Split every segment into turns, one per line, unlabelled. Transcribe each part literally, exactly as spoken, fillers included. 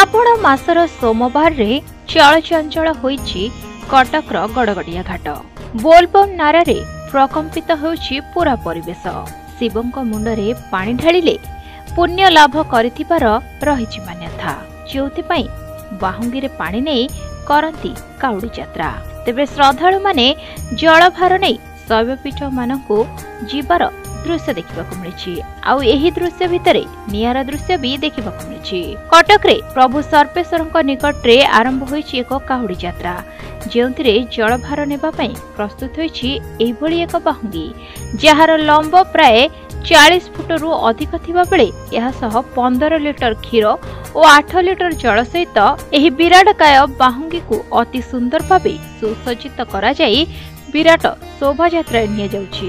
श्रावण मासर सोमवार रे चलचंचल होईछि कटकर गड़गड़िया घाट। बोलबम नारे प्रकंपित होउछि पूरा परिवेश। शिवंक मुंडरे पानी ढालिले पुण्य लाभ करिथिबार रहिछि मान्यता, जोथिपाई बाहुंगी रे पानी नहीं करंती काउडी यात्रा। तेबे श्रद्धालु माने जलभार नहीं शैवपीठ मानकु जीवार दृश्य देखा मिली। आउ एही दृश्य भितरे नियारा दृश्य भी देखा मिली। कटक रे प्रभु सर्पेश्वर निकट रे आरंभ होईछि एक काहुडी यात्रा, जेउथिरे जलभार नेबा पई प्रस्तुत होईछि एभली एक बाहुंगी, जहार लंब प्राय चालीस फुट रु अधिक थिबा बेले यह सह पंद्रह लिटर क्षीर और आठ लिटर जल सहित एही विराटकाय बाहुंगी को अति सुंदर भावे सुसज्जित करा जाई विराट शोभा यात्रा निया जाउछि।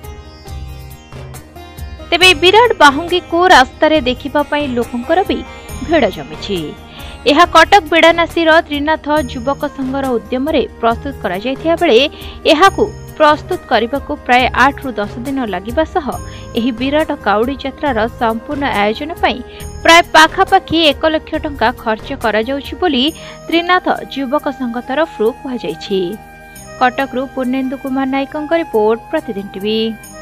तेबे विराट बाहुंगी को रास्ता रे देखिबा पई लोकंकर भी भिड़ जमिछि। यह कटक बेडानासी त्रिनाथ युवक संघर उद्यम रे प्रस्तुत करा जायथिया बेले एहाकु प्रस्तुत करबाकू प्राय आठ रु दस दिन लागिबा सह एही विराट काउडी यात्रार संपूर्ण आयोजन पई प्राय पाखापाखि एक लाख टंका खर्च करा जाउछि बोली त्रिनाथ युवक संघ तरफ कहा जायछि। कटक रु पूर्णेन्दु कुमार नायकଙ୍କ रिपोर्ट प्रतिदिन टीवी।